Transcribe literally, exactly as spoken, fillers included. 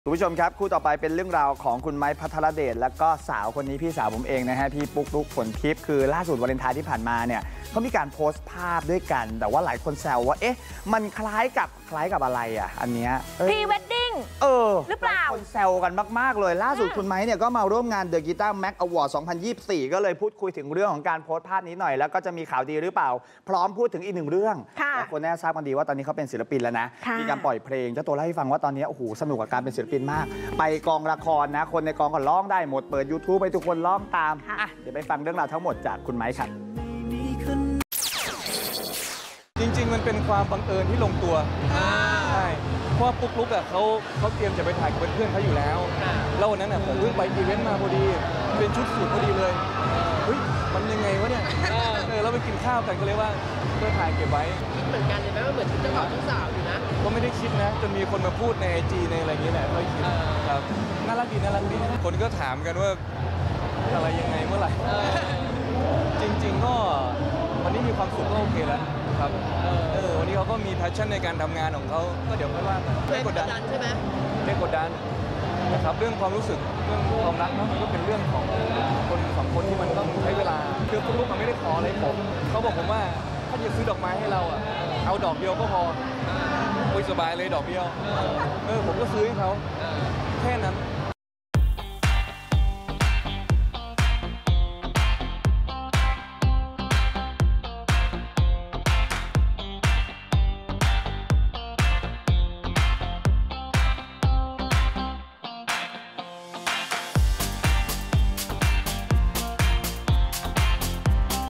คุณผู้ชมครับคู่ต่อไปเป็นเรื่องราวของคุณไม้พัทรเดชและก็สาวคนนี้พี่สาวผมเองนะฮะพี่ปุ๊กลุกฝนทิพย์คือล่าสุดวาเลนไทน์ที่ผ่านมาเนี่ยเขามีการโพสต์ภาพด้วยกันแต่ว่าหลายคนแซวว่าเอ๊ะมันคล้ายกับคล้ายกับอะไรอ่ะอันเนี้ยพรีเวดดิ้งเออหรือเปล่าคนแซวกันมากๆเลยล่าสุดคุณไม้เนี่ยก็มาร่วมงาน The Guitar Mag Award สองพันยี่สิบสี่ ก็เลยพูดคุยถึงเรื่องของการโพสต์ภาพนี้หน่อยแล้วก็จะมีข่าวดีหรือเปล่าพร้อมพูดถึงอีกหนึ่งเรื่องและคนแน่ทราบกันดีว่าตอนนี้เขาเป็นศิลปินแล้วนะมีการปล่อยเพลงเจ้าตัวเล่าให้ฟังว่าตอนนี้โอ้โหสนุกกับการเป็นศิลปินมากไปกองละครนะคนในกองก็ร้องได้หมดเปิด YouTube ไปทุกคนร้องตามอ่ะเดี๋ยวไปฟังเรื่องราวทั้งหมดจากคุณไม้ครับจริงๆมันเป็นความบังเอิญที่ลงตัวใช่เพราะว่าปุ๊กลุกอ่ะเขาเขาเตรียมจะไปถ่ายกับเพื่อนเขาอยู่แล้วแล้ววันนั้นอ่ะผมเพิ่งไปอีเวนต์มาพอดีเป็นชุดสูทพอดีเลยเฮ้ยมันยังไงวะเนี่ยเออเราไปกินข้าวกันก็เลยว่าเพื่อถ่ายเก็บไว้คิดเหมือนกันเลยไหมว่าเหมือนชุดเจ้าบ่าวเจ้าสาวอยู่นะก็ไม่ได้คิดนะจนมีคนมาพูดในไอจีในอะไรอย่างเงี้ยแหละก็คิดครับน่ารักดีน่ารักดีคนก็ถามกันว่าอะไรยังไงเมื่อไหร่จริงๆก็วันนี้มีความสุขก็โอเคแล้วครับเออวันนี้เขาก็มีแพชชั่นในการทำงานของเขาก็เดี๋ยวค่อยว่ากันไม่กดดันใช่ไหมไม่กดดันนะครับเรื่องความรู้สึกเรื่องความรักมันก็เป็นเรื่องของคนสองคนที่มันต้องใช้เวลาคือคุณลูกมันไม่ได้ขออะไรผมเขาบอกผมว่าถ้าจะซื้อดอกไม้ให้เราอ่ะเอาดอกเดียวก็พอคุยสบายเลยดอกเดียวเออผมก็ซื้อให้เขาแค่นั้น